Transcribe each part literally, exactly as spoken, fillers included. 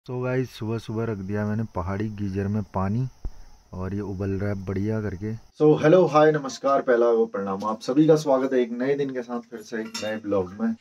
तो गाइस सुबह सुबह रख दिया मैंने पहाड़ी गीजर में पानी और ये उबल रहा है बढ़िया करके। सो हेलो हाय नमस्कार, पहला वो प्रणाम, आप सभी का स्वागत है एक नए दिन के साथ फिर से एक नए ब्लॉग में।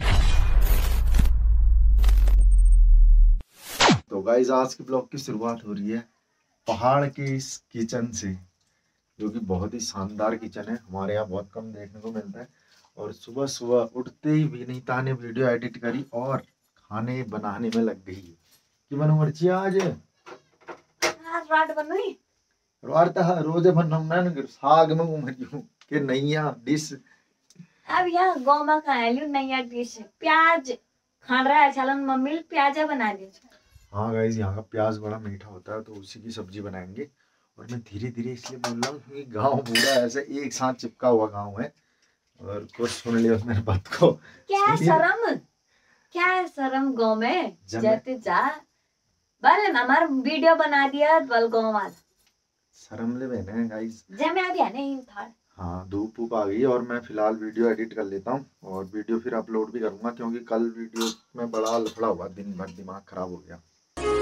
तो गाइस आज के ब्लॉग की शुरुआत हो रही है पहाड़ के इस किचन से, जो कि बहुत ही शानदार किचन है, हमारे यहाँ बहुत कम देखने को मिलता है। और सुबह सुबह उठते ही विनीता ने वीडियो एडिट करी और खाने बनाने में लग गई कि मन मर्ची आज रात बनई रोता है रोज बनना न साग में उमरियो के नैया डिश। अब यहाँ गाँव में खाएलू नैया डिश प्याज खान रहा है चलन मम्मी प्याजा बना दी। हाँ गाइस यहाँ का प्याज बड़ा मीठा होता है तो उसी की सब्जी बनाएंगे। और मैं धीरे धीरे इसलिए बोल रहा हूँ क्योंकि गाँव पूरा ऐसे एक साथ चिपका हुआ गाँव है और कुछ सुन लिया मेरे बात को। क्या शर्म क्या है शर्म गाँव में जाते जा बल हमारा वीडियो बना दिया बल गाँव वाला शर्म ले बहने गाइस जब मैं दिया नहीं था। हाँ धूप ऊप आ गई और मैं फिलहाल वीडियो एडिट कर लेता हूँ और वीडियो फिर अपलोड भी करूंगा क्योंकि कल वीडियो में बड़ा लफड़ा हुआ, दिन भर दिमाग खराब हो गया।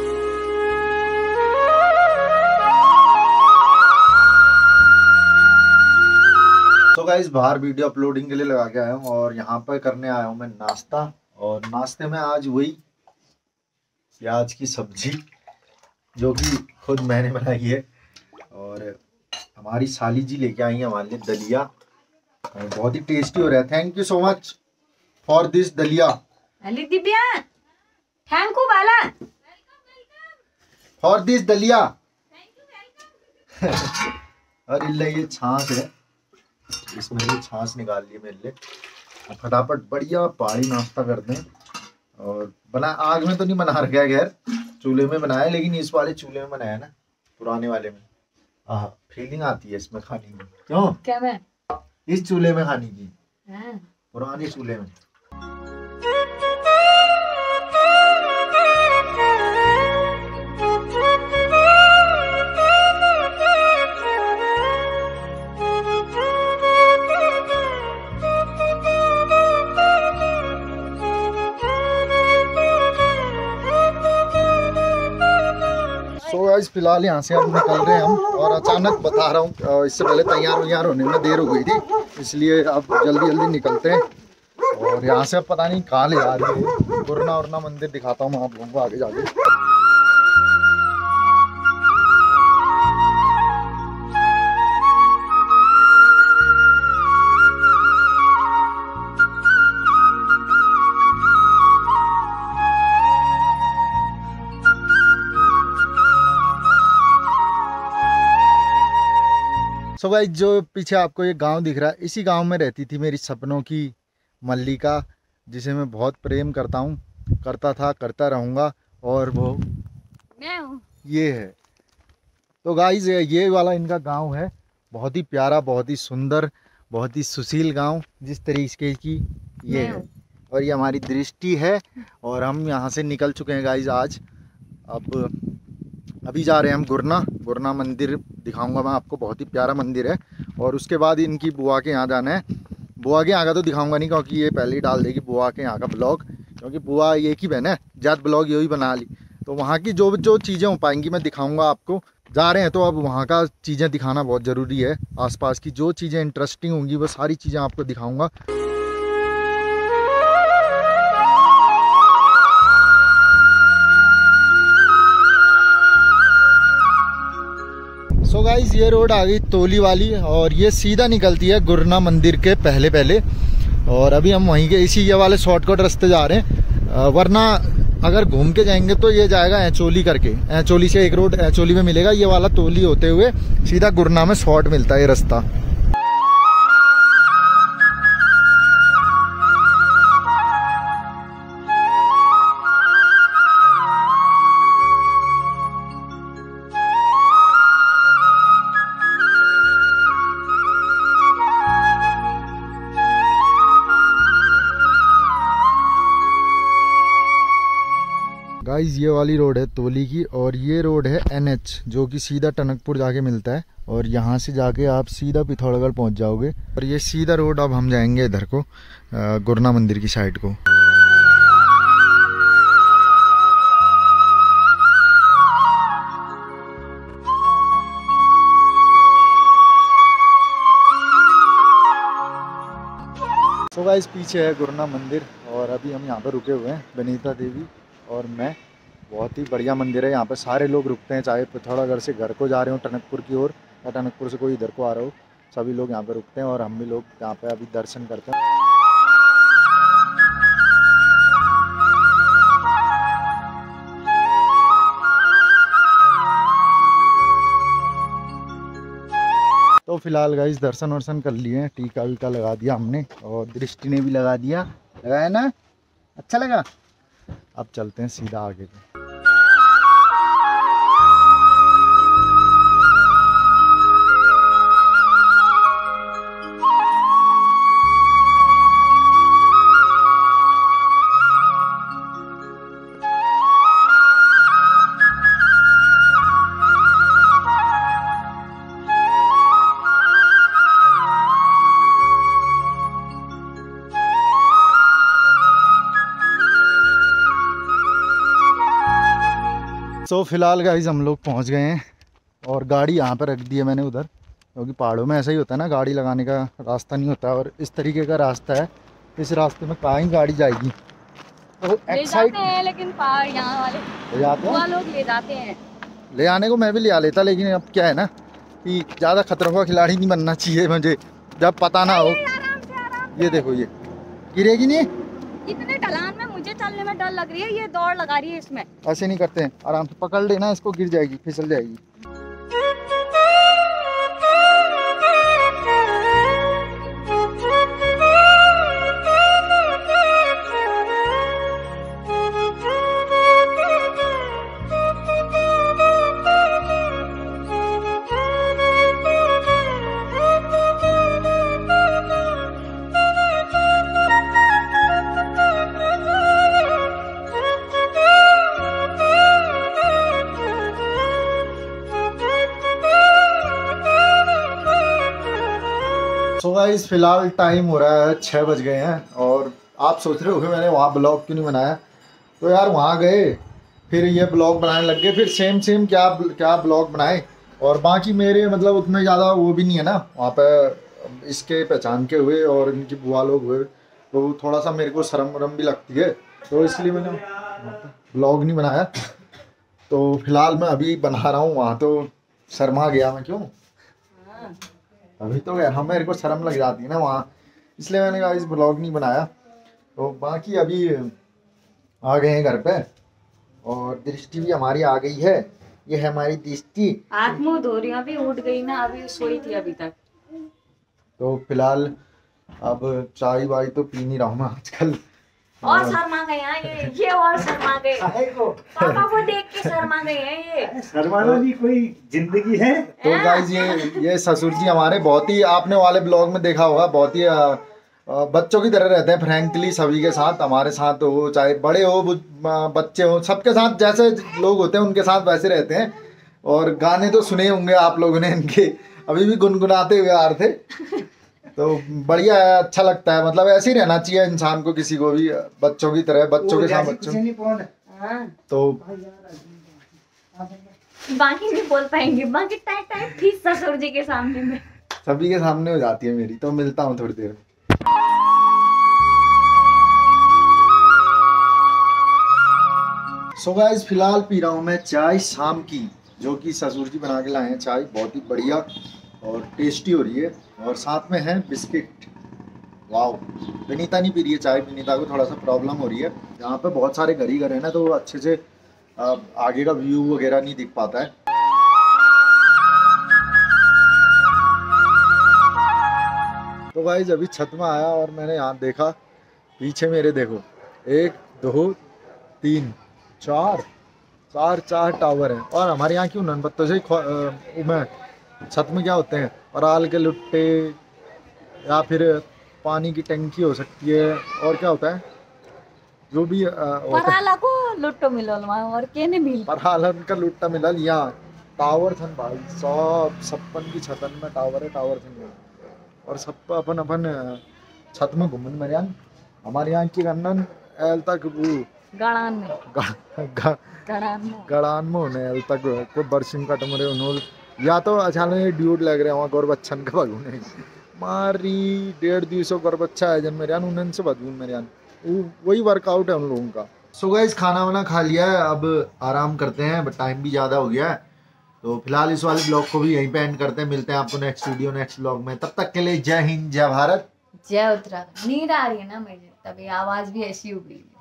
तो गाइस बाहर वीडियो अपलोडिंग के लिए लगा के आया हूँ और यहाँ पर करने आया हूँ मैं नाश्ता। और नाश्ते में आज वही प्याज की सब्जी जो कि खुद मैंने बनाई है और हमारी साली जी लेके आई है हमारे लिए दलिया, बहुत ही टेस्टी हो रहा है। Thank you so much for this daliya. Ali Divya thank you Bala for this daliya. और इल्ले ये छाछ है, इसमें ये छाछ निकाल ली मेरे लिए। फटाफट बढ़िया पहाड़ी नाश्ता करते हैं। और बना आग में तो नहीं बना रखा है, खैर चूल्हे में बनाया, लेकिन इस वाले चूल्हे में बनाया ना, पुराने वाले में। हाँ फीलिंग आती है इसमें खाने की। क्यों क्या मैं इस चूल्हे में खाने की? हाँ। पुराने चूल्हे में। तो गाइस फिलहाल यहाँ से अब निकल रहे हैं हम और अचानक बता रहा हूँ इससे पहले तैयार वैयार होने में देर हो गई थी, इसलिए अब जल्दी जल्दी निकलते हैं। और यहाँ से अब पता नहीं कहाँ ले जा रही है, गुरना उरना मंदिर दिखाता हूँ मैं आप लोगों को आगे जाके। सो गाइस जो पीछे आपको ये गांव दिख रहा है, इसी गांव में रहती थी मेरी सपनों की मल्लिका, जिसे मैं बहुत प्रेम करता हूँ, करता था, करता रहूँगा। और वो मैं हूँ ये है। तो गाइस ये वाला इनका गांव है, बहुत ही प्यारा, बहुत ही सुंदर, बहुत ही सुशील गांव जिस तरीके की ये है। और ये हमारी दृष्टि है और हम यहाँ से निकल चुके हैं गाइस आज। अब अभी जा रहे हैं हम गुरना गुरना मंदिर दिखाऊंगा मैं आपको, बहुत ही प्यारा मंदिर है। और उसके बाद इनकी बुआ के यहाँ जाना है। बुआ के यहाँ का तो दिखाऊंगा नहीं क्योंकि ये पहले ही डाल देगी बुआ के यहाँ का ब्लॉग, क्योंकि बुआ एक ही बहन है, ज़्यादा ब्लॉग यही बना ली। तो वहाँ की जो जो चीज़ें हो पाएंगी मैं दिखाऊंगा आपको। जा रहे हैं तो अब वहाँ का चीज़ें दिखाना बहुत ज़रूरी है, आसपास की जो चीज़ें इंटरेस्टिंग होंगी वो सारी चीज़ें आपको दिखाऊँगा। सो गाइस ये रोड आ गई तोली वाली और ये सीधा निकलती है गुरना मंदिर के पहले पहले। और अभी हम वहीं के इसी ये वाले शॉर्टकट रास्ते जा रहे हैं, वरना अगर घूम के जाएंगे तो ये जाएगा एचोली करके, एचोली से एक रोड एचोली में मिलेगा, ये वाला तोली होते हुए सीधा गुरना में शॉर्ट मिलता है ये रास्ता। गाइस ये वाली रोड है तोली की और ये रोड है एनएच जो कि सीधा टनकपुर जाके मिलता है। और यहाँ से जाके आप सीधा पिथौरागढ़ पहुँच जाओगे। और ये सीधा रोड अब हम जाएंगे इधर को गुरना मंदिर की साइड को। गाइस पीछे है गुरुना मंदिर और अभी हम यहाँ पर रुके हुए हैं, विनीता देवी और मैं। बहुत ही बढ़िया मंदिर है, यहाँ पर सारे लोग रुकते हैं, चाहे पिथौरागढ़ से घर को जा रहे हो टनकपुर की ओर या टनकपुर से कोई इधर को आ रहा हो, सभी लोग यहाँ पर रुकते हैं और हम भी लोग यहाँ पे अभी दर्शन करते हैं। तो फिलहाल गाइस दर्शन वर्शन कर लिए हैं, टीका वीका लगा दिया हमने और दृष्टि ने भी लगा दिया, लगाया ना, अच्छा लगा। अब चलते हैं सीधा आगे को। तो फिलहाल गाइस हम लोग पहुंच गए हैं और गाड़ी यहाँ पर रख दी है मैंने उधर, क्योंकि पहाड़ों में ऐसा ही होता है ना, गाड़ी लगाने का रास्ता नहीं होता और इस तरीके का रास्ता है, इस रास्ते में कहाँ ही गाड़ी जाएगी। तो ले जाते हैं लेकिन पहाड़ यहाँ वाले ले जाते हैं, लोग ले जाते हैं। ले आने को मैं भी ले आ लेता, लेकिन अब क्या है ना कि ज़्यादा खतरों का खिलाड़ी नहीं बनना चाहिए मुझे, जब पता ना हो। आराम से, आराम से। ये देखो ये गिरेगी नहीं, इतने ढलान में मुझे चलने में डर लग रही है, ये दौड़ लगा रही है इसमें। ऐसे नहीं करते हैं, आराम से पकड़ लेना इसको, गिर जाएगी, फिसल जाएगी। सो गाइस फिलहाल टाइम हो रहा है छः बज गए हैं और आप सोच रहे हो कि मैंने वहाँ ब्लॉग क्यों नहीं बनाया। तो यार वहाँ गए फिर ये ब्लॉग बनाने लग गए, फिर सेम सेम क्या क्या ब्लॉग बनाए, और बाकी मेरे मतलब उतने ज़्यादा वो भी नहीं है ना वहाँ पे, इसके पहचान के हुए और इनकी बुआ लोग हुए, तो थोड़ा सा मेरे को शर्म वरम भी लगती है, तो इसलिए मैंने ब्लॉग नहीं बनाया। तो फिलहाल मैं अभी बना रहा हूँ, वहाँ तो शर्मा गया मैं, क्यों अभी तो यार मेरे को शर्म लग जाती है ना वहाँ, इसलिए मैंने कहा इस ब्लॉग नहीं बनाया। तो बाकी अभी आ गए हैं घर पे और दृष्टि भी हमारी आ गई है, ये है हमारी दृष्टि। हाथ मुंह धो रही हूं, अभी उठ गई ना, अभी सोई थी अभी तक। तो फिलहाल अब चाय वाय तो पी नहीं रहा हूँ मैं आजकल, और शर्मा गए हैं ये ये और शर्मा गए, पापा को देख के शर्मा गए हैं ये। शर्माना भी कोई जिंदगी है। तो गाइस ये ये ससुर जी हमारे बहुत ही, आपने वाले ब्लॉग में देखा होगा, बहुत ही आ, आ, बच्चों की तरह रहते हैं, फ्रैंकली सभी के साथ, हमारे साथ हो चाहे बड़े हो बच्चे हो, सबके साथ जैसे लोग होते हैं उनके साथ वैसे रहते हैं। और गाने तो सुने होंगे आप लोगों ने इनके, अभी भी गुनगुनाते हुए आ रहे थे, तो बढ़िया है, अच्छा लगता है, मतलब ऐसे ही रहना चाहिए इंसान को, किसी को भी बच्चों की तरह, बच्चों के साथ बच्चों। तो बाकी नहीं बोल पाएंगे, बाकी टाइम टाइम थी ससुर जी के सामने में, सभी के सामने हो जाती है मेरी। तो मिलता हूँ थोड़ी देर में। सो गाइस फिलहाल पी रहा हूँ मैं चाय शाम की, जो कि ससुर जी बना के लाए हैं चाय, बहुत ही बढ़िया और टेस्टी हो रही है, और साथ में है बिस्किट। वाह, विनीता नहीं पी रही है चाय, विनीता को थोड़ा सा प्रॉब्लम हो रही है, यहाँ पे बहुत सारे घर ही घर है ना, तो अच्छे से आगे का व्यू वगैरह नहीं दिख पाता है। तो गाइस अभी छत में आया और मैंने यहाँ देखा, पीछे मेरे देखो, एक दो तीन चार चार चार टावर हैं, और हमारे यहाँ क्यों ननपत्तों से में छत में क्या होते हैं, पराल के लुट्टे या फिर पानी की टंकी हो सकती है, और क्या होता है जो भी पराला को लुट्टो मिलल और केने मिल पराला का लुट्टा मिलल। यहाँ टावर थन भाई, सब छप्पन की छतन में टावर है, टावर थन, और सब अपन अपन छत में घूमन मेरे यहाँ, हमारे यहाँ की गन्नन एल तक वो गड़ान में गड़ान में गड़ान में होने एल तक को बरसिंग कट मरे उन्होंने, या तो अचानक ड्यूट लग रहे हैं वहाँ गौर बच्चन का भगुने मारी डेढ़ दिवसों कर बच्चा है जन मेरे यान उन्हें से बदबून मेरे यान वही वर्कआउट है उन लोगों का। सो गाइस खाना वाना खा लिया है, अब आराम करते हैं, बट टाइम भी ज़्यादा हो गया है, तो फिलहाल इस वाले ब्लॉग को भी यहीं पे एंड करते हैं। मिलते हैं आपको नेक्स्ट वीडियो नेक्स्ट ब्लॉग में, तब तक के लिए जय हिंद जय भारत जय उत्तराखंड। नींद आ रही है ना मुझे, तभी आवाज भी ऐसी हो गई।